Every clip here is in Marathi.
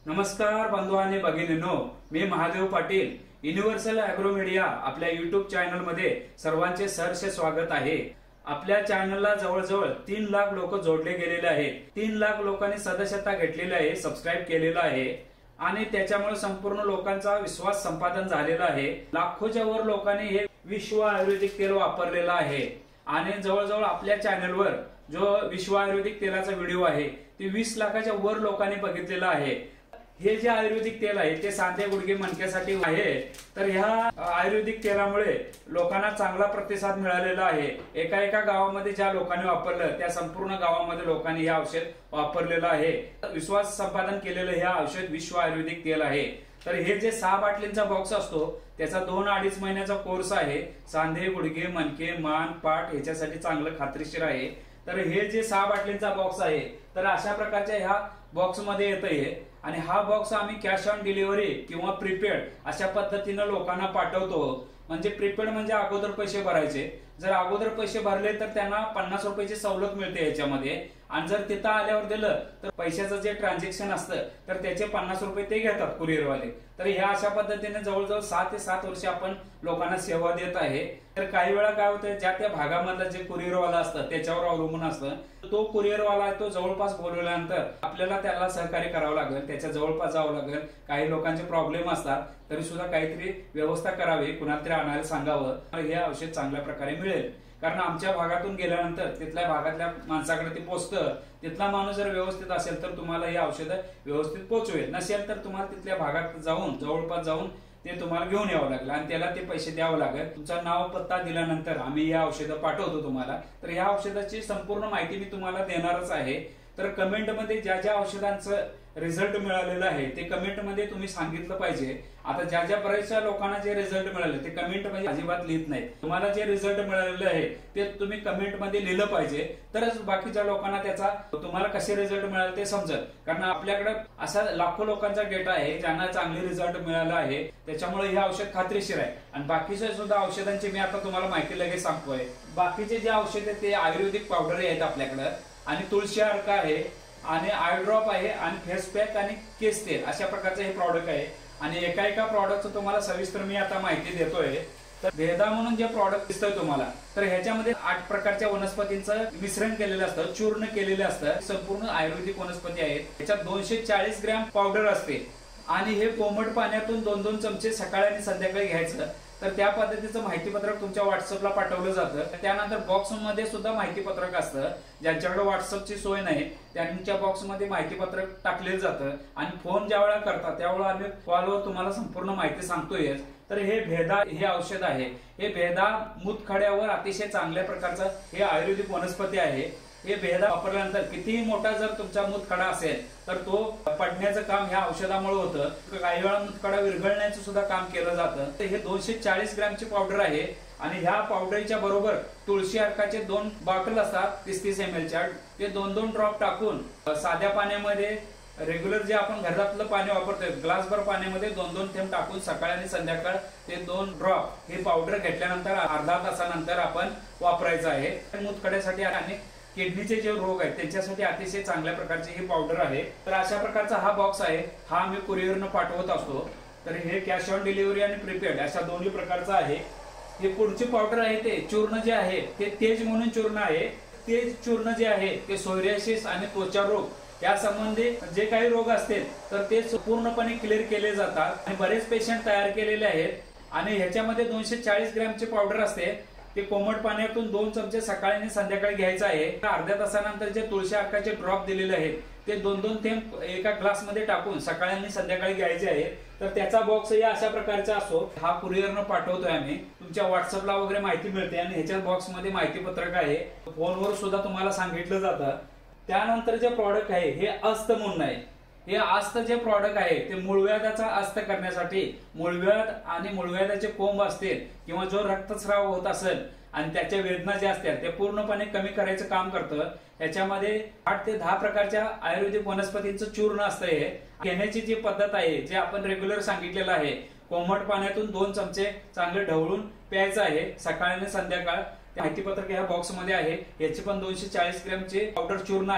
नमस्कार बंधू आणि भगिनींनो, मी Mahadev Patil. Universal agro media आपल्या युट्यूब चॅनल मध्ये सर्वांचे सहर्ष स्वागत आहे. आपल्या चॅनलला जवळजवळ 3 लाख लोक जोडले गेलेले आहेत. 3 लाख लोकांनी सदस्यता घेतलेली आहे, सबस्क्राईब केलेला आहे आणि त्याच्यामुळे संपूर्ण लोकांचा विश्वास संपादन झालेला आहे. लाखोच्या वर लोकांनी हे विश्व आयुर्वेदिक तेल वापरलेलं आहे आणि जवळजवळ आपल्या चॅनलवर जो विश्व आयुर्वेदिक तेलाचा व्हिडिओ आहे ते 20 लाखाच्या वर लोकांनी बघितलेला आहे. हे जे आयुर्वेदिक तेल आहे ते सांधे गुडघे मणक्यासाठी आहे. तर ह्या आयुर्वेदिक तेलामुळे लोकांना चांगला प्रतिसाद मिळालेला आहे. एका गावामध्ये ज्या लोकांनी वापरलं त्या संपूर्ण गावामध्ये लोकांनी हे औषध वापरलेलं आहे. विश्वास संपादन केलेलं हे औषध विश्व आयुर्वेदिक तेल आहे. तर हे जे 6 बाटलींचा बॉक्स असतो त्याचा 2-2.5 महिन्याचा कोर्स आहे. सांधे गुडघे मणके मान पाठ ह्याच्यासाठी चांगलं खात्रीशीर आहे. तर हे जे 6 बाटलींचा बॉक्स आहे तर अशा प्रकारच्या ह्या बॉक्स मध्ये येतंय आणि हा बॉक्स आम्ही कॅश ऑन डिलिव्हरी किंवा प्रीपेड अशा पद्धतीनं लोकांना पाठवतो. म्हणजे प्रीपेड म्हणजे अगोदर पैसे भरायचे. जर अगोदर पैसे भरले तर त्यांना 50 रुपयाची सवलत मिळते याच्यामध्ये आणि जर तिथं आल्यावर दिलं तर पैशाचं जे ट्रान्झॅक्शन असतं तर त्याचे 50 रुपये ते घेतात कुरिअरवाले. तर ह्या अशा पद्धतीने जवळजवळ 6 ते 7 वर्ष आपण लोकांना सेवा देत आहे. तर काही वेळा काय होतं, ज्या त्या भागामधला जे कुरिअरवाला असतं त्याच्यावर अवलंबून असतं. तो कुरिअरवाला तो जवळपास बोलवल्यानंतर आपल्याला त्याला सहकार्य करावं लागेल, त्याच्या जवळपास जावं लागेल. काही लोकांचे प्रॉब्लेम असतात तरी सुद्धा काहीतरी व्यवस्था करावी, कुणाला तरी आणायला सांगावं. हे औषध चांगल्या प्रकारे मिळेल. कारण आमच्या भागातून गेल्यानंतर तिथल्या भागातल्या माणसाकडे ते पोहोचतं. तिथला माणूस जर व्यवस्थित असेल तर तुम्हाला हे औषध व्यवस्थित पोहोचवेल. नसेल तर तुम्हाला तिथल्या भागात जाऊन जवळपास जाऊन ते तुम्हाला घेऊन यावं लागलं आणि त्याला ते पैसे द्यावं लागेल. तुमचा नाव पत्ता दिल्यानंतर आम्ही हे औषधं पाठवतो तुम्हाला. तर ह्या औषधाची संपूर्ण माहिती मी तुम्हाला देणारच आहे. तर कमेंटमध्ये ज्या ज्या औषधांचं रिझल्ट मिळालेलं आहे ते कमेंटमध्ये तुम्ही सांगितलं पाहिजे. आता ज्या बऱ्याचशा लोकांना जे रिझल्ट मिळाले ते कमेंटमध्ये अजिबात लिहित नाही. तुम्हाला जे रिझल्ट मिळालेलं आहे ते तुम्ही कमेंटमध्ये लिहिलं पाहिजे, तरच बाकीच्या लोकांना त्याचा तुम्हाला कसे रिझल्ट मिळाले ते समजेल. कारण आपल्याकडे असा लाखो लोकांचा डेटा आहे ज्यांना चांगले रिझल्ट मिळाला आहे. त्याच्यामुळे हे औषध खात्रीशीर आहे. आणि बाकीच्या सुद्धा औषधांची मी आता तुम्हाला माहिती लगेच सांगतोय. बाकीचे जे औषध आहेत ते आयुर्वेदिक पावडर आहेत आपल्याकडे आणि तुळशी अर्क आहे आणि आय ड्रॉप आहे आणि फेस पॅक आणि केस तेल अशा प्रकारचे हे प्रॉडक्ट आहे. आणि एका प्रॉडक्टचं तुम्हाला सविस्तर मी आता माहिती देतोय. तर भेदा म्हणून जे प्रॉडक्ट दिसतंय तुम्हाला, तर ह्याच्यामध्ये 8 प्रकारच्या वनस्पतींचं मिश्रण केलेलं असतं, चूर्ण केलेलं असतं. संपूर्ण आयुर्वेदिक वनस्पती आहेत. ह्याच्यात 240 ग्रॅम पावडर असते आणि हे कोमट पाण्यातून 2-2 चमचे सकाळी आणि संध्याकाळी घ्यायचं. तर त्या पद्धतीचं माहितीपत्रक तुमच्या व्हॉट्सअपला पाठवलं जातं. त्यानंतर बॉक्समध्ये सुद्धा माहितीपत्रक असतं. ज्यांच्याकडे व्हॉट्सअपची सोय नाही त्यांच्या बॉक्समध्ये माहितीपत्रक टाकले जातं आणि फोन ज्या वेळा करतात त्यावेळेला आम्ही कॉलवर तुम्हाला संपूर्ण माहिती सांगतोय. तर हे भेदा हे औषध आहे. हे भेदा मूतखड्यावर अतिशय चांगल्या प्रकारचं हे आयुर्वेदिक वनस्पती आहे. हे भेदा वापरल्यानंतर कितीही मोठा जर तुमचा मूतखडा असेल तर तो पडण्याचं काम ह्या औषधामुळे होतं. काही वेळा मूतखडा विरघळण्याचं सुद्धा काम केलं जातं. हे 240 ग्रॅमची पावडर आहे आणि ह्या पावडरच्या बरोबर तुळशी अर्काचे 2 बॉटल असतात 30-30 ml च्या. ते 2-2 ड्रॉप टाकून साध्या पाण्यामध्ये रेग्युलर जे आपण घरातलं पाणी वापरतोय ग्लासभर पाण्यामध्ये 2-2 थेंब टाकून सकाळ आणि संध्याकाळ ते 2 ड्रॉप हे पावडर घेतल्यानंतर अर्धा तासानंतर आपण वापरायचं आहे. मूतखड्यासाठी आणि किडनीचे जे रोग आहेत त्यांच्यासाठी अतिशय चांगल्या प्रकारची ही पावडर आहे. तर अशा प्रकारचा हा बॉक्स आहे. हा आम्ही कुरिअरनं पाठवत असतो. तर हे कॅश ऑन डिलिव्हरी आणि प्रीपेड अशा दोन्ही प्रकारचं आहे. हे पुढची पावडर आहे ते चूर्ण जे आहे ते तेज म्हणून चूर्ण आहे. तेज चूर्ण जे आहे ते सोरियासिस आणि त्वचा रोग या संबंधी जे काही रोग असतील तर ते पूर्णपणे क्लिअर केले जातात आणि बरेच पेशंट तयार केलेले आहेत. आणि ह्याच्यामध्ये 240 ग्रॅमची पावडर असते. ते कोमट पाण्यातून 2 चमचे सकाळी आणि संध्याकाळी घ्यायचं आहे. अर्ध्या तासानंतर जे तुळशी अर्काचे ड्रॉप दिलेले आहेत ते 2-2 थेंब एका ग्लासमध्ये टाकून सकाळी आणि संध्याकाळी घ्यायचे आहेत. तर त्याचा बॉक्स या अशा प्रकारचा असतो. हा कुरिअरनं पाठवतोय आम्ही. तुमच्या व्हॉट्सअपला वगैरे माहिती मिळते आणि ह्याच्या बॉक्समध्ये माहितीपत्रक आहे. फोनवर सुद्धा तुम्हाला सांगितलं जातं. त्यानंतर जे प्रॉडक्ट आहे हे अस्त म्हणून आहे. हे अस्त जे प्रॉडक्ट आहे ते मूळव्याधाचा अस्त करण्यासाठी मूळव्याध आणि मूळव्याधाचे कोंब असतील किंवा जो रक्तस्राव होत असेल आणि त्याच्या वेदना ज्या असतात ते पूर्णपणे कमी करायचं काम करतं. याच्यामध्ये 8 ते 10 प्रकारच्या आयुर्वेदिक वनस्पतींचं चूर्ण असतं. हे घेण्याची जी पद्धत आहे जे आपण रेग्युलर सांगितलेलं आहे. कोमट पाण्यातून 2 चमचे चांगले ढवळून प्यायचं आहे सकाळ आणि संध्याकाळ. माहितीपत्रक ह्या बॉक्समध्ये आहे. याची पण 240 ग्रॅमचे पावडर चूर्ण आहे.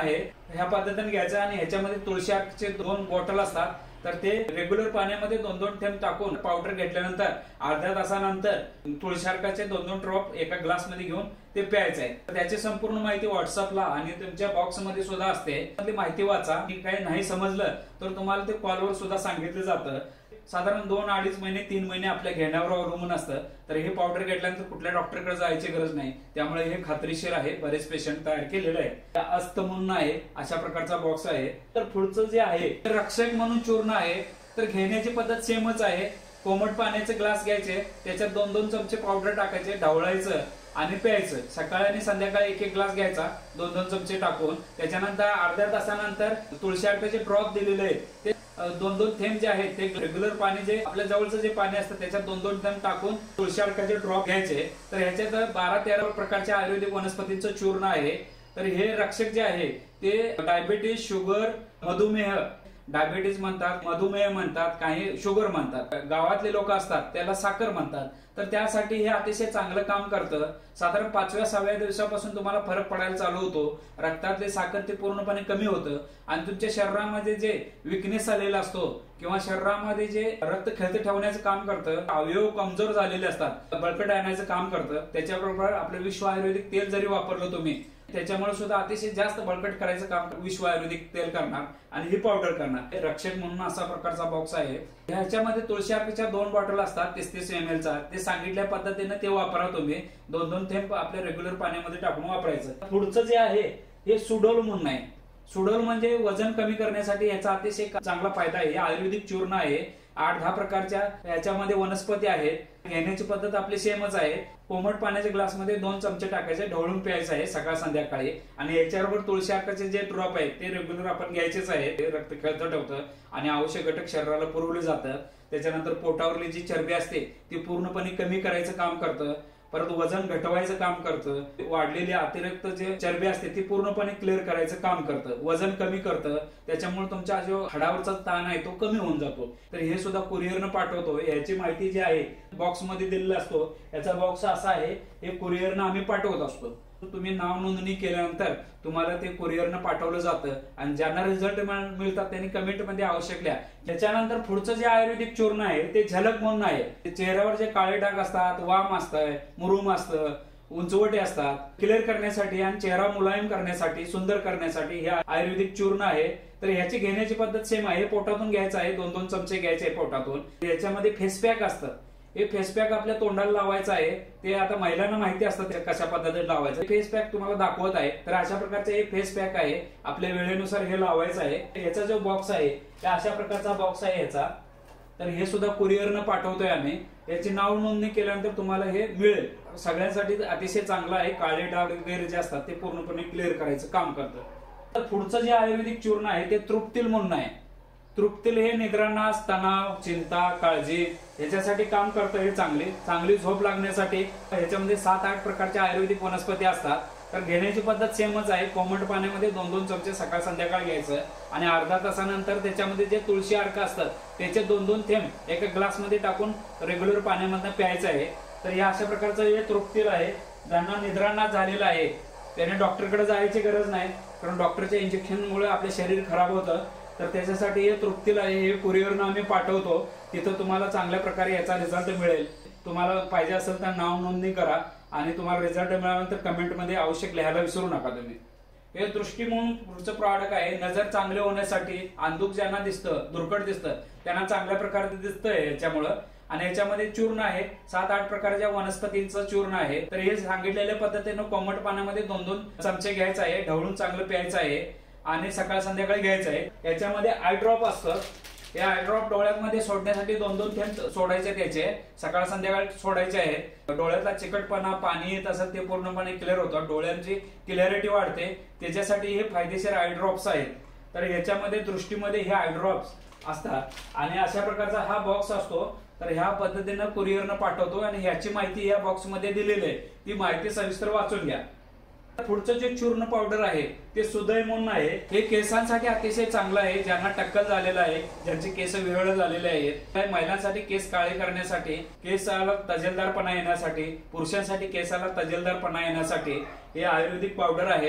ह्या पद्धतीने घ्यायचं आणि ह्याच्यामध्ये तुळशी अर्कचे 2 बॉटल असतात, तर ते रेग्युलर पाण्यामध्ये 2-2 थेंब टाकून पावडर घेतल्यानंतर अर्ध्या तासानंतर तुळशी अर्काचे 2-2 ड्रॉप एका ग्लास मध्ये घेऊन ते प्यायचं आहे. त्याची संपूर्ण माहिती व्हॉट्सअपला आणि तुमच्या बॉक्स मध्ये सुद्धा असते. ती माहिती वाचा. काही नाही समजलं तर तुम्हाला ते कॉलवर सुद्धा सांगितलं जातं. साधारण 2-2.5 महिने 3 महिने आपल्या घेण्यावर अवलंबून असतं. तर हे पावडर घेतल्यानंतर कुठल्या डॉक्टरकडे जायची गरज नाही. त्यामुळे हे खात्रीशीर आहे. बरेच पेशंट तयार केलेलं आहे. अस्त म्हणून आहे, अशा प्रकारचा बॉक्स आहे. तर पुढचं जे आहे रक्षक म्हणून चूर्ण आहे. तर घेण्याची पद्धत सेमच आहे. कोमट पाण्याचे ग्लास घ्यायचे, त्याच्यात 2-2 चमचे पावडर टाकायचे, ढवळायचं आणि प्यायचं. सकाळी आणि संध्याकाळी 1-1 ग्लास घ्यायचा 2-2 चमचे टाकून. त्याच्यानंतर अर्ध्या तासानंतर तुळशी अर्काचे ड्रॉप दिलेले आहेत, ते 2-2 थेंब जे आहेत ते रेग्युलर पाणी जे आपल्या जवळचं जे पाणी असतं त्याच्यात 2-2 थेंब टाकून तुळशी अर्काचे ड्रॉप घ्यायचे. तर ह्याच्यात 12-13 प्रकारच्या आयुर्वेदिक वनस्पतींचं चूर्ण आहे. तर हे रक्षक जे आहे ते डायबिटीज, शुगर, मधुमेह, डायबिटीज म्हणतात, मधुमेह म्हणतात, काही शुगर म्हणतात, गावातले लोक असतात त्याला साखर म्हणतात. तर त्यासाठी हे अतिशय चांगलं काम करतं. साधारण 5व्या-6व्या दिवसापासून तुम्हाला फरक पडायला चालू होतो. रक्तातले साखर ते पूर्णपणे कमी होतं आणि तुमच्या शरीरामध्ये जे विकनेस आलेला असतो किंवा शरीरामध्ये जे रक्त खेळते ठेवण्याचं काम करतं, अवयव कमजोर झालेले असतात, बळकट आणण्याचं काम करतं. त्याच्याबरोबर आपलं विश्व आयुर्वेदिक तेल जरी वापरलं तुम्ही, त्याच्यामुळे सुद्धा अतिशय जास्त बळकट करायचं काम विश्व आयुर्वेदिक तेल करणार आणि ही पावडर करणार. रक्षक म्हणून असा प्रकारचा बॉक्स आहे. ह्याच्यामध्ये तुळशी अर्काच्या 2 बॉटल असतात 30-30 ml चा. ते सांगितल्या पद्धतीने ते वापरा तुम्ही. 2-2 थेंब आपल्या रेग्युलर पाण्यामध्ये टाकून वापरायचं. पुढचं जे आहे हे सुडोल म्हणून आहे. सुडोल म्हणजे वजन कमी करण्यासाठी याचा अतिशय चांगला फायदा आहे. हे आयुर्वेदिक चूर्ण आहे. 8-10 प्रकारच्या याच्यामध्ये वनस्पती आहेत. घेण्याची पद्धत आपली सेमच आहे. कोमट पाण्याच्या ग्लासमध्ये 2 चमचे टाकायचे, ढवळून प्यायचं आहे सकाळ संध्याकाळी. आणि याच्याबरोबर तुळशी अर्काचे जे ड्रॉप आहेत ते रेग्युलर आपण घ्यायचेच आहे. ते रक्त खेळतं ठेवतं आणि आवश्यक घटक शरीराला पुरवले जातं. त्याच्यानंतर पोटावरली जी चरबी असते ती पूर्णपणे कमी करायचं काम करतं. परत वजन घटवायचं काम करतं. वाढलेली अतिरिक्त जे चरबी असते ती पूर्णपणे क्लिअर करायचं काम करतं. वजन कमी करतं. त्याच्यामुळे तुमचा जो हाडावरचा ताण आहे तो कमी होऊन जातो. तर हे सुद्धा कुरिअरनं पाठवतो. याची माहिती जी आहे बॉक्स मध्ये दिलेला असतो. याचा बॉक्स असा आहे, हे कुरिअरनं आम्ही पाठवत असतो. तुम्ही नाव नोंदणी केल्यानंतर तुम्हाला ते कुरिअरनं पाठवलं जातं आणि ज्यांना रिझल्ट मिळतात त्यांनी कमेंट मध्ये आवश्यक लिहा. त्याच्यानंतर पुढचं जे आयुर्वेदिक चूर्ण आहे ते झलक म्हणून आहे. चेहऱ्यावर जे काळे डाग असतात, वाम असतं, मुरुम असतं, उंचवटे असतात, क्लिअर करण्यासाठी आणि चेहरा मुलायम करण्यासाठी, सुंदर करण्यासाठी हे आयुर्वेदिक चूर्ण आहे. तर ह्याची घेण्याची पद्धत सेम आहे. पोटातून घ्यायचं आहे, 2-2 चमचे घ्यायचे पोटातून. याच्यामध्ये फेस पॅक असतं. हे फेस पॅक आपल्या तोंडाला लावायचं आहे. ते आता महिलांना माहिती असतं कशा पद्धतीने लावायचं. फेस पॅक तुम्हाला दाखवत आहे. तर अशा प्रकारचे हे फेस पॅक आहे. आपल्या वेळेनुसार हे लावायचं आहे. याचा जो बॉक्स आहे ते अशा प्रकारचा बॉक्स आहे याचा. तर हे सुद्धा कुरिअरनं पाठवतोय आम्ही. याची नाव नोंदणी केल्यानंतर तुम्हाला हे मिळेल. सगळ्यांसाठी अतिशय चांगलं आहे. काळे डाग वगैरे जे असतात ते पूर्णपणे क्लिअर करायचं काम करतं. तर पुढचं जे आयुर्वेदिक चूर्ण आहे ते तृप्तिल म्हणून आहे. तृप्तिल हे निद्रानाश, तणाव, चिंता, काळजी याच्यासाठी काम करतं. हे चांगली झोप लागण्यासाठी. ह्याच्यामध्ये 7-8 प्रकारच्या आयुर्वेदिक वनस्पती असतात. तर घेण्याची पद्धत सेमच आहे. कोमट पाण्यामध्ये 2-2 चमचे सकाळ संध्याकाळ घ्यायचं आणि अर्धा तासानंतर त्याच्यामध्ये जे तुळशी अर्क असतात त्याचे 2-2 थेंब एका ग्लास मध्ये टाकून रेग्युलर पाण्यामध्ये प्यायचं आहे. तर या अशा प्रकारचं हे तृप्तिल आहे. ज्यांना निद्रानाश झालेला आहे त्याने डॉक्टरकडे जायची गरज नाही, कारण डॉक्टरच्या इंजेक्शनमुळे आपले शरीर खराब होतं. तर त्याच्यासाठी हे तृप्तिल आहे. हे कुरिअरनं आम्ही पाठवतो. तिथं तुम्हाला चांगल्या प्रकारे याचा रिझल्ट मिळेल. तुम्हाला पाहिजे असेल तर नाव नोंदणी करा आणि तुम्हाला रिझल्ट मिळाल्यानंतर कमेंट मध्ये आवश्यक लिहायला विसरू नका तुम्ही. हे दृष्टी म्हणून पुढचं प्रॉडक्ट आहे. नजर चांगले होण्यासाठी, अंधुक ज्यांना दिसतं, दुर्गट दिसतं त्यांना चांगल्या प्रकारे दिसतंय याच्यामुळं. आणि याच्यामध्ये चूर्ण आहे. 7-8 प्रकारच्या वनस्पतींचं चूर्ण आहे. तर हे सांगितलेल्या पद्धतीनं कोमट पाण्यामध्ये 2-2 चमचे घ्यायचं आहे, ढवळून चांगलं प्यायचं आहे आणि सकाळ संध्याकाळी घ्यायचं आहे. याच्यामध्ये आय ड्रॉप असतं. हे आय ड्रॉप डोळ्यामध्ये सोडण्यासाठी 2-2 थेंब सोडायचे. त्याचे सकाळ संध्याकाळ सोडायचे आहेत. डोळ्यातला चिकटपणा, पाणी येत असेल ते पूर्णपणे क्लिअर होतं. डोळ्यांची क्लॅरिटी वाढते. त्याच्यासाठी हे फायदेशीर आय ड्रॉप्स आहेत. तर याच्यामध्ये दृष्टीमध्ये हे आय ड्रॉप्स असतात आणि अशा प्रकारचा हा बॉक्स असतो. तर ह्या पद्धतीनं कुरिअरनं पाठवतो आणि ह्याची माहिती या बॉक्स मध्ये दिलेली आहे. ती माहिती सविस्तर वाचून घ्या. पुढचं जे चूर्ण पावडर आहे ते सुदय म्हणून आहे. हे केसांसाठी अतिशय चांगलं आहे. ज्यांना टक्कल झालेला आहे, ज्यांचे केस विरळ झालेले आहेत, महिलांसाठी केस काळे करण्यासाठी, केसाला तजेलदारपणा येण्यासाठी, पुरुषांसाठी केसाला तजेलदारपणा येण्यासाठी हे आयुर्वेदिक पावडर आहे.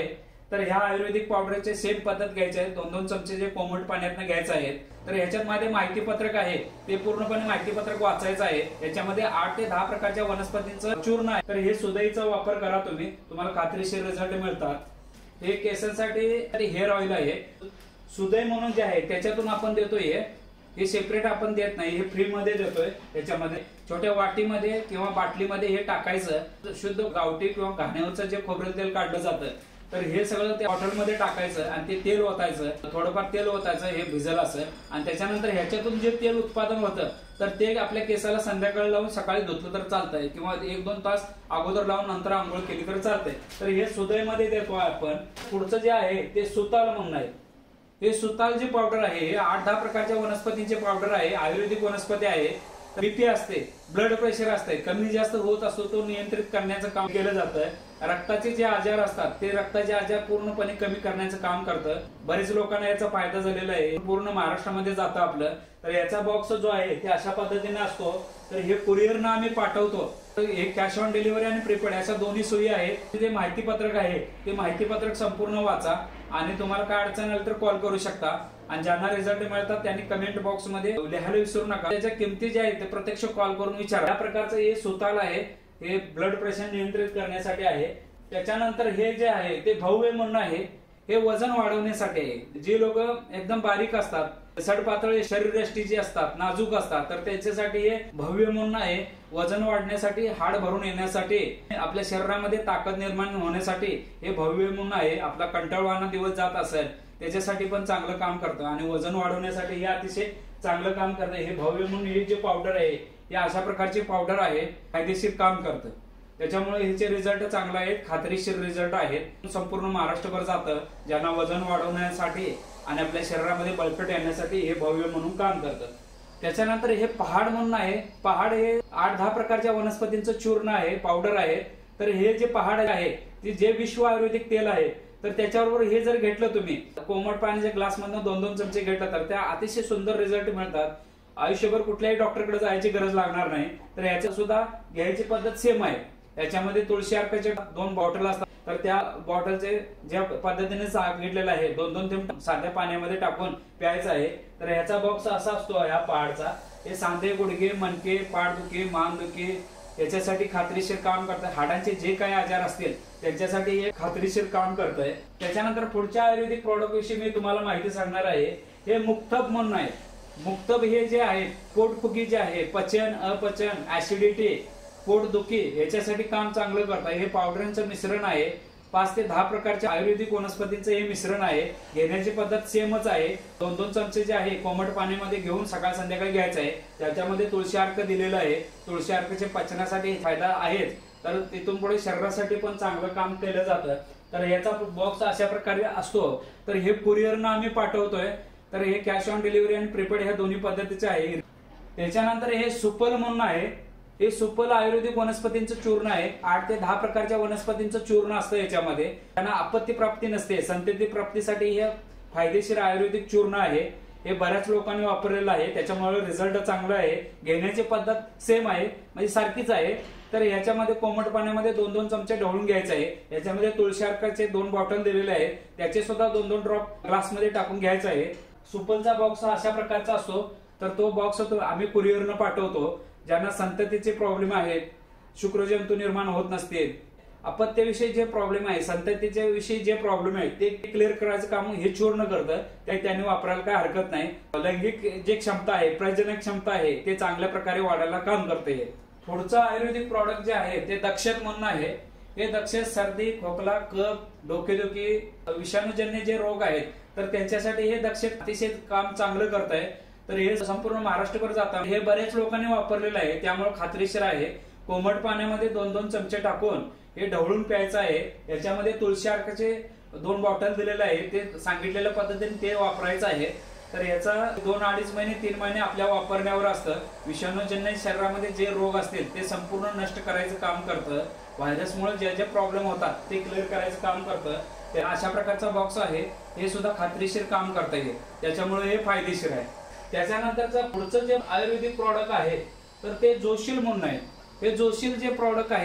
तर ह्या आयुर्वेदिक पावडरचे सेम पद्धत घ्यायची आहे, 2-2 चमचे जे कोमट पाण्यातनं घ्यायचं आहे। तर ह्याच्यामध्ये माहिती पत्रक आहे, ते पूर्णपणे माहिती पत्रक वाचायचं आहे। याच्यामध्ये 8 ते 10 प्रकारच्या वनस्पतींचं चूर्ण आहे। तर हे सुदैचा वापर करा तुम्ही, तुम्हाला खात्रीशीर रिझल्ट मिळतात। हे केसांसाठी हेअर ऑइल आहे, सुदै म्हणून जे आहे त्याच्यातून आपण देतोय, हे सेपरेट आपण देत नाही, हे फ्री मध्ये देतोय। याच्यामध्ये छोट्या वाटीमध्ये किंवा बाटलीमध्ये हे टाकायचं, शुद्ध गावठी किंवा घाण्यावरचं जे खोबरेल तेल काढलं जातं, तर हे सगळं त्या बॉटलमध्ये टाकायचं आणि ते तेल ओतायचं, थोडंफार तेल ओतायचं, हे भिजल असं। आणि त्याच्यानंतर ह्याच्यातून जे तेल उत्पादन होतं तर ते आपल्या केसाला संध्याकाळी लावून सकाळी धुतलं तर चालतंय, किंवा 1-2 तास अगोदर लावून नंतर आंघोळ केली तर चालतंय। तर हे सुदैमध्ये देतो आपण। पुढचं जे आहे ते सुताल म्हणून आहे। हे सुताल जे पावडर आहे हे 8-10 प्रकारच्या वनस्पतींचे पावडर आहे, आयुर्वेदिक वनस्पती आहे। बीपी असते, ब्लड प्रेशर असते, कमी जास्त होत असतो तो नियंत्रित करण्याचं काम केलं जातं। रक्ताचे जे आजार असतात ते रक्ताचे आजार पूर्णपणे कमी करण्याचं काम करतं। बरेच लोकांना याचा फायदा झालेला आहे, पूर्ण महाराष्ट्रामध्ये जातं आपलं। तर याचा बॉक्स जो आहे ते अशा पद्धतीने असतो। तर हे कुरिअरनं आम्ही पाठवतो। हे कॅश ऑन डिलिव्हरी आणि प्रीपेड अशा दोन्ही सोयी आहेत। जे माहिती पत्रक आहे ते माहिती पत्रक संपूर्ण वाचा आणि तुम्हाला काय अडचण आली तर कॉल करू शकता। आणि ज्यांना रिझल्ट मिळतात त्यांनी कमेंट बॉक्स मध्ये लिहायला विसरू नका। त्याच्या किमती ज्या आहेत ते प्रत्यक्ष कॉल करून विचारा। या प्रकारचं हे सुताल आहे, हे ब्लड प्रेशर नियंत्रित करण्यासाठी आहे। त्याच्यानंतर हे जे आहे ते भव्य म्हणून आहे, हे वजन वाढवण्यासाठी आहे। जे लोक एकदम बारीक असतात, सडपातळ शरीरयष्टी जी असतात, नाजूक असतात, तर त्याच्यासाठी हे भव्य म्हणून आहे। वजन वाढण्यासाठी, हाड भरून येण्यासाठी, आपल्या शरीरामध्ये ताकद निर्माण होण्यासाठी हे भव्य म्हणून आहे। आपला कंटाळवाणा दिवस जात असेल त्याच्यासाठी पण चांगलं काम करतं आणि वजन वाढवण्यासाठी हे अतिशय चांगलं काम करतं। हे भव्य म्हणून हे जे पावडर आहे हे अशा प्रकारचे पावडर आहे, फायदेशीर काम करतं। त्याच्यामुळे ह्याचे रिझल्ट चांगले आहेत, खात्रीशीर रिझल्ट आहेत। संपूर्ण महाराष्ट्रभर जातं। ज्यांना वजन वाढवण्यासाठी आणि आपल्या शरीरामध्ये बळकट येण्यासाठी हे भव्य म्हणून काम करतं। त्याच्यानंतर हे पहाड म्हणून आहे। पहाड हे 8-10 प्रकारच्या वनस्पतींचं चूर्ण आहे, पावडर आहे। तर हे जे पहाड आहे ते जे विश्व आयुर्वेदिक तेल आहे, तर त्याच्याबरोबर हे जर घेतलं तुम्ही, कोमट पाण्याच्या ग्लास मधून 2-2 चमचे घेतलं तर त्या अतिशय सुंदर रिझल्ट मिळतात। आयुष्यभर कुठल्याही डॉक्टरकडे जायची गरज लागणार नाही। तर याच्या सुद्धा घ्यायची पद्धत सेम आहे। याच्यामध्ये तुळशी अर्काचे 2 बॉटल असतात, तर त्या बॉटलचे ज्या पद्धतीने सांगितलेलं आहे 2-2 थेंब साध्या पाण्यामध्ये टाकून प्यायचं आहे। तर ह्याचा बॉक्स असा असतो ह्या पहाडचा। हे सांधे, गुडघे, मणके, पाठदुखी, मानदुखी याच्यासाठी खात्रीशीर काम करतं। हाडांचे जे काही आजार असतील त्यांच्यासाठी हे खात्रीशीर काम करतंय। त्याच्यानंतर पुढच्या आयुर्वेदिक प्रोडक्ट विषयी मी तुम्हाला माहिती सांगणार आहे। हे मुक्तब म्हणून आहे। मुक्तब हे जे आहे पोटफुगी जे आहे, पचन, अपचन, ऍसिडिटी, पोटदुखी याच्यासाठी काम चांगलं करतं। हे पावडरांचं मिश्रण आहे, 5 ते 10 प्रकारच्या आयुर्वेदिक वनस्पतींचं हे मिश्रण आहे। घेण्याची पद्धत सेमच आहे। 2-2 चमचे जे आहे कोमट पाण्यामध्ये घेऊन सकाळ संध्याकाळी घ्यायचं आहे। त्याच्यामध्ये तुळशी अर्क दिलेलं आहे। तुळशी अर्कचे पचनासाठी फायदा आहेच, तर तिथून पुढे शरीरासाठी पण चांगलं काम केलं जातं। तर याचा बॉक्स अशा प्रकारे असतो। तर हे कुरिअरनं आम्ही पाठवतोय। तर हे कॅश ऑन डिलिव्हरी आणि प्रीपेड ह्या दोन्ही पद्धतीचे आहे। त्याच्यानंतर हे सुपल म्हणून आहे। हे सुपल आयुर्वेदिक वनस्पतींचं चूर्ण आहे। 8 ते 10 प्रकारच्या वनस्पतींचं चूर्ण असतं याच्यामध्ये। त्यांना आपत्ती प्राप्ती नसते, संतती प्राप्तीसाठी हे फायदेशीर आयुर्वेदिक चूर्ण आहे। हे बऱ्याच लोकांनी वापरलेलं आहे, त्याच्यामुळे रिझल्ट चांगला आहे। घेण्याची पद्धत सेम आहे, म्हणजे सारखीच आहे। तर याच्यामध्ये कोमट पाण्यामध्ये 2-2 चमचे ढवळून घ्यायचे आहे। याच्यामध्ये तुळशी अर्काचे 2 बॉटल दिलेले आहेत, त्याचे सुद्धा 2-2 ड्रॉप ग्लासमध्ये टाकून घ्यायचं आहे। सुपलचा बॉक्स अशा प्रकारचा असतो। तर तो बॉक्स आम्ही कुरिअरनं पाठवतो। ज्यांना संततीचे प्रॉब्लेम आहेत, शुक्रजंतू निर्माण होत नसतील, अपत्याविषयी जे प्रॉब्लेम आहे, संततीच्या विषयी जे प्रॉब्लेम आहे ते क्लिअर करायचं काम हे चूर्ण करतं। त्यांनी वापरायला काय हरकत नाही। लैंगिक जे क्षमता आहे, प्रजनन क्षमता आहे ते चांगल्या प्रकारे वाढायला काम करते। पुढचं आयुर्वेदिक प्रॉडक्ट जे आहे ते दक्षत म्हणून आहे। हे दक्षत सर्दी, खोकला, कफ, डोकेदुखी, विषाणूजन्य जे रोग आहेत तर त्यांच्यासाठी हे दक्षत अतिशय काम चांगलं करत आहे। तर हे संपूर्ण महाराष्ट्रभर जातात। हे बरेच लोकांनी वापरलेलं आहे, त्यामुळे खात्रीशीर आहे। कोमट पाण्यामध्ये 2-2 चमचे टाकून हे ढवळून प्यायचं आहे। याच्यामध्ये तुळशी अर्काचे 2 बॉटल दिलेले आहे, ते सांगितलेल्या पद्धतीने ते वापरायचं आहे। तर याचा 2-2.5 महिने 3 महिने आपल्या वापरण्यावर असतं। विषाणूजन्य शरीरामध्ये जे रोग असतील ते संपूर्ण नष्ट करायचं काम करतं। व्हायरसमुळे जे जे प्रॉब्लेम होतात ते क्लिअर करायचं काम करतं। तर अशा प्रकारचा बॉक्स आहे, हे सुद्धा खात्रीशीर काम करता येईल, त्याच्यामुळे हे फायदेशीर आहे। त्याच्यानंतरचं पुढचं जे आयुर्वेदिक प्रॉडक्ट आहे तर ते जोशील म्हणून आहे। हे जोशील जे प्रॉडक्ट आहे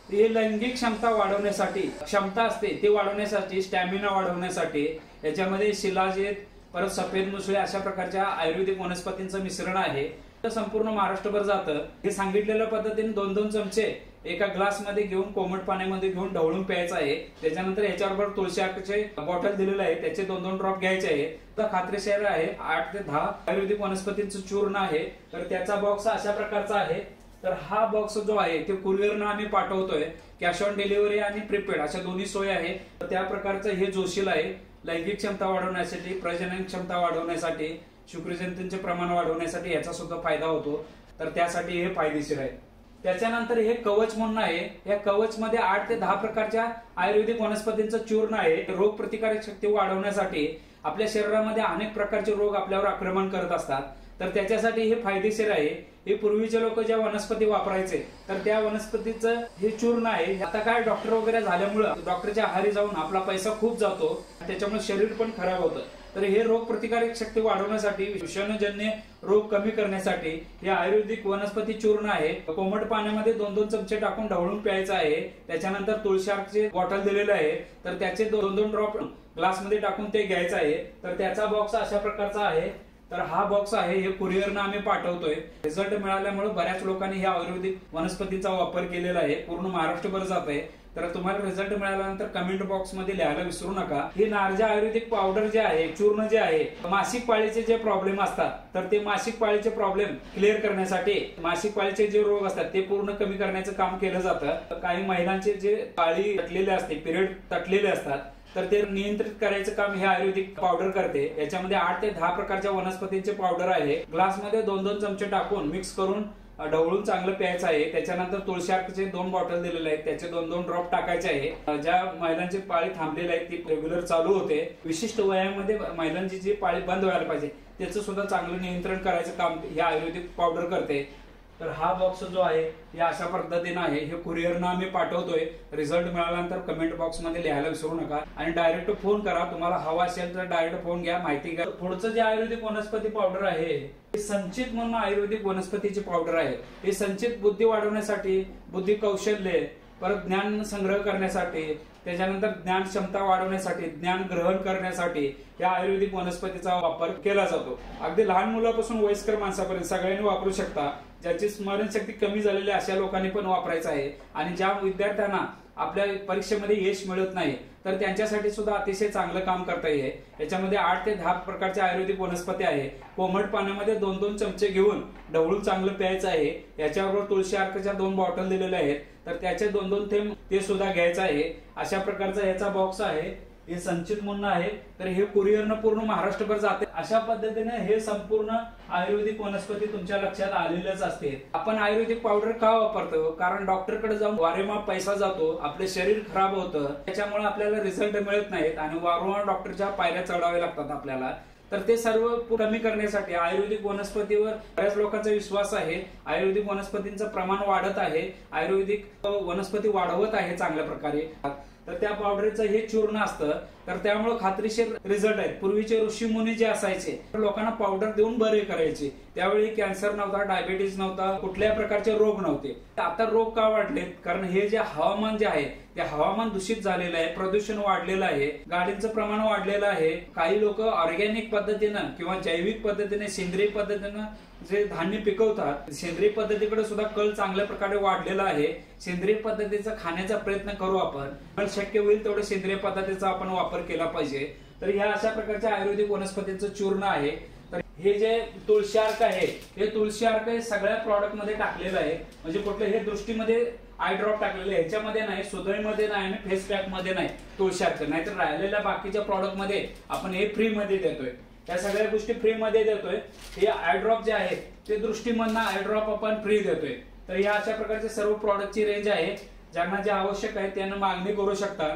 हे लैंगिक क्षमता वाढवण्यासाठी, क्षमता असते ते वाढवण्यासाठी, स्टॅमिना वाढवण्यासाठी याच्यामध्ये शिलाजीत, परत सफेद मुसळे अशा प्रकारच्या आयुर्वेदिक वनस्पतींचं मिश्रण आहे. संपूर्ण महाराष्ट्रभर जातं. हे सांगितलेल्या पद्धतीने 2-2 चमचे एका ग्लास मध्ये घेऊन कोमट पाण्यामध्ये घेऊन ढवळून प्यायचं आहे. त्याच्यानंतर याच्याबरोबर तुळशी अर्कचे बॉटल दिलेलं आहे, त्याचे 2-2 ड्रॉप घ्यायचे आहे. तर खात्रीशीर आहे 8 ते 10 आयुर्वेदिक वनस्पतींचं चूर्ण आहे. तर त्याचा बॉक्स अशा प्रकारचा आहे. तर हा बॉक्स जो आहे ते कुरिअरनं आम्ही पाठवतोय. कॅश ऑन डिलिव्हरी आणि प्रीपेड अशा दोन्ही सोय आहे. तर त्या प्रकारचं हे जोशील आहे. लैंगिक क्षमता वाढवण्यासाठी, प्रजनन क्षमता वाढवण्यासाठी, शुक्रजंतूंचे प्रमाण वाढवण्यासाठी याचा सुद्धा फायदा होतो. तर त्यासाठी हे फायदेशीर आहे. त्याच्यानंतर हे कवच म्हणून आहे. या कवच मध्ये 8 ते 10 प्रकारच्या आयुर्वेदिक वनस्पतींचं चूर्ण आहे. रोग प्रतिकारक शक्ती वाढवण्यासाठी, आपल्या शरीरामध्ये अनेक प्रकारचे रोग आपल्यावर आक्रमण करत असतात. तर त्याच्यासाठी हे फायदेशीर आहे. हे पूर्वीचे लोक ज्या वनस्पती वापरायचे तर त्या वनस्पतीचं हे चूर्ण आहे. आता काय डॉक्टर वगैरे झाल्यामुळे डॉक्टरच्या आहारी जाऊन आपला पैसा खूप जातो, त्याच्यामुळे शरीर पण खराब होतं. तर हे रोग प्रतिकारक शक्ती वाढवण्यासाठी, विषाणूजन्य रोग कमी करण्यासाठी हे आयुर्वेदिक वनस्पती चूर्ण आहे. कोमट पाण्यामध्ये 2-2 चमचे टाकून ढवळून प्यायचं आहे. त्याच्यानंतर तुळशी अर्कचे बॉटल दिलेलं आहे. तर त्याचे 2-2 ड्रॉप ग्लासमध्ये टाकून ते घ्यायचं आहे. तर त्याचा बॉक्स अशा प्रकारचा आहे. तर हा बॉक्स आहे हे कुरिअरनं आम्ही पाठवतोय. रिझल्ट मिळाल्यामुळे बऱ्याच लोकांनी ह्या आयुर्वेदिक वनस्पतीचा वापर केलेला आहे. पूर्ण महाराष्ट्रभर जात आहे. तर तुम्हाला रिझल्ट मिळाल्यानंतर कमेंट बॉक्स मध्ये लिहायला विसरू नका. हे नार्जा आयुर्वेदिक पावडर जे आहे, चूर्ण जे आहे, मासिक पाळीचे जे प्रॉब्लेम असतात तर ते मासिक पाळीचे प्रॉब्लेम क्लिअर करण्यासाठी, मासिक पाळीचे जे रोग असतात ते पूर्ण कमी करण्याचं काम केलं जातं. काही महिलांचे जे पाळी तटलेले असते, पिरियड तटलेले असतात तर ते नियंत्रित करायचं काम हे आयुर्वेदिक पावडर करते. याच्यामध्ये 8 ते 10 प्रकारच्या वनस्पतींचे पावडर आहे. ग्लासमध्ये 2-2 चमचे टाकून मिक्स करून ढवळून चांगलं प्यायचं आहे. त्याच्यानंतर तुळशी अर्कचे 2 बॉटल दिलेले आहेत, त्याचे 2-2 ड्रॉप टाकायचे आहे. ज्या महिलांची पाळी थांबलेली आहे ती रेग्युलर चालू होते. विशिष्ट वयामध्ये महिलांची जी पाळी बंद व्हायला पाहिजे त्याचं सुद्धा चांगलं नियंत्रण करायचं काम हे आयुर्वेदिक पावडर करते. तर हा बॉक्स जो आहे हे अशा पद्धतीने आहे. हे कुरिअरनं आम्ही पाठवतोय. रिझल्ट मिळाल्यानंतर कमेंट बॉक्स मध्ये लिहायला विसरू नका आणि डायरेक्ट फोन करा. तुम्हाला हवा असेल तर डायरेक्ट फोन घ्या, माहिती घ्या. पुढचं जे आयुर्वेदिक वनस्पती पावडर आहे हे संचित म्हणून आयुर्वेदिक वनस्पतीची पावडर आहे. हे संचित बुद्धी वाढवण्यासाठी, बुद्धी कौशल्य, परत ज्ञान संग्रह करण्यासाठी, त्याच्यानंतर ज्ञान क्षमता वाढवण्यासाठी, ज्ञान ग्रहण करण्यासाठी या आयुर्वेदिक वनस्पतीचा वापर केला जातो. अगदी लहान मुलापासून वयस्कर माणसापर्यंत सगळ्यांनी वापरू शकता. ज्याची स्मरणशक्ती कमी झालेली अशा लोकांनी पण वापरायचं आहे. आणि ज्या विद्यार्थ्यांना आपल्या परीक्षेमध्ये यश मिळत नाही तर त्यांच्यासाठी सुद्धा अतिशय चांगलं काम करता येईल. याच्यामध्ये 8 ते 10 प्रकारच्या आयुर्वेदिक वनस्पती आहे. कोमट पाण्यामध्ये 2-2 चमचे घेऊन ढवळून चांगलं प्यायचं आहे. याच्याबरोबर तुळशी अर्कच्या 2 बॉटल दिलेल्या आहेत तर त्याचे 2-2 थेंब ते सुद्धा घ्यायचं आहे. अशा प्रकारचा याचा बॉक्स आहे. हे संचित म्हणून आहे. तर हे कुरिअरनं पूर्ण महाराष्ट्रभर जाते. अशा पद्धतीने हे संपूर्ण आयुर्वेदिक वनस्पती तुमच्या लक्षात आलेलेच असते. आपण आयुर्वेदिक पावडर का वापरतो? कारण डॉक्टरकडे जाऊन वारेमाप पैसा जातो, आपले शरीर खराब होतं, त्याच्यामुळे आपल्याला रिझल्ट मिळत नाहीत आणि वारंवार डॉक्टरच्या पायऱ्या चढाव्या लागतात आपल्याला. तर ते सर्व कमी करण्यासाठी आयुर्वेदिक वनस्पतीवर बऱ्याच लोकांचा विश्वास आहे. आयुर्वेदिक वनस्पतींचं प्रमाण वाढत आहे. आयुर्वेदिक वनस्पती वाढवत आहे चांगल्या प्रकारे. तर त्या पावडरचं हे चूर्ण असतं. तर त्यामुळे खात्रीशीर रिझल्ट आहेत. पूर्वीचे ऋषीमुनी जे असायचे लोकांना पावडर देऊन बरे करायचे. त्यावेळी कॅन्सर नव्हता, डायबिटीज नव्हता, कुठल्याही प्रकारचे रोग नव्हते. आता रोग का वाढलेत? कारण हे जे हवामान जे आहे ते हवामान दूषित झालेलं आहे, प्रदूषण वाढलेलं आहे, गाडींचं प्रमाण वाढलेलं आहे. काही लोक ऑर्गॅनिक पद्धतीनं किंवा जैविक पद्धतीने, सेंद्रिय पद्धतीनं जे धान्य पिकवतात, सेंद्रिय पद्धतीकडे सुद्धा कल चांगल्या प्रकारे वाढलेला आहे. सेंद्रिय पद्धतीचा खाण्याचा प्रयत्न करू आपण. पण शक्य होईल तेवढे सेंद्रिय पद्धतीचा आपण वापर केला पाहिजे. तर ह्या अशा प्रकारच्या आयुर्वेदिक वनस्पतींचं चूर्ण आहे. तर हे जे तुळशी अर्क आहे हे तुळशी अर्क हे सगळ्या प्रॉडक्ट मध्ये टाकलेलं आहे. म्हणजे कुठलं हे दृष्टीमध्ये आय ड्रॉप टाकलेले ह्याच्यामध्ये नाही, सुधईमध्ये नाही आणि फेस पॅक मध्ये नाही तुळशी अर्क. नाहीतर राहिलेल्या बाकीच्या प्रॉडक्ट मध्ये आपण हे फ्री मध्ये देतोय. त्या सगळ्या गोष्टी फ्री मध्ये देतोय. हे आय ड्रॉप जे आहे ते दृष्टीमधनं आय ड्रॉप आपण फ्री देतोय. तर या अशा प्रकारचे सर्व प्रॉडक्टची रेंज आहे. ज्यांना जे आवश्यक आहे त्यांना मागणी करू शकता.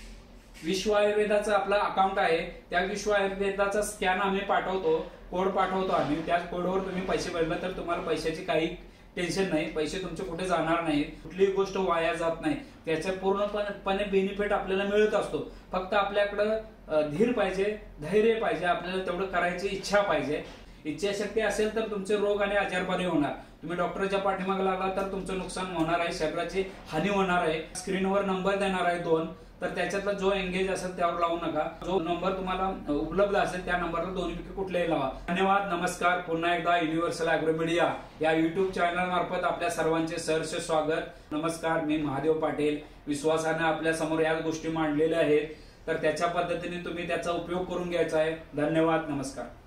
विश्व आयुर्वेदाचा आपला अकाउंट आहे. त्या विश्व आयुर्वेदाचा स्कॅन आम्ही पाठवतो, कोड पाठवतो आम्ही. त्या कोडवर तुम्ही पैसे भरले तर तुम्हाला पैशाची काही टेन्शन नाही. पैसे तुमचे कुठे जाणार नाही, कुठलीही गोष्ट वाया जात नाही. त्याचा पूर्णपणे बेनिफिट आपल्याला मिळत असतो. फक्त आपल्याकडं धीर पाहिजे, धैर्य पाहिजे, आपल्याला तेवढं करायची इच्छा पाहिजे. इच्छाशक्ती असेल तर तुमचे रोग आणि आजार बरे होणार. तुम्ही डॉक्टरच्या पाठीमागे लागला तर तुमचं नुकसान होणार आहे, शरीराची हानी होणार आहे. स्क्रीनवर नंबर देणार आहे 2, तर त्याच्यातला जो एंगेज असेल त्यावर लावू नका. जो नंबर तुम्हाला उपलब्ध असेल त्या नंबरला दोन्हीपैकी कुठलाही लावा. धन्यवाद. नमस्कार. पुन्हा एकदा युनिव्हर्सल ॲग्रोमीडिया या युट्यूब चॅनल मार्फत आपल्या सर्वांचे सहर्ष स्वागत. नमस्कार. मी महादेव पाटील. विश्वासाने आपल्या समोर या गोष्टी मांडलेल्या आहेत, तर त्याच्या पद्धतीने तुम्ही त्याचा उपयोग करून घ्यायचा आहे. धन्यवाद. नमस्कार.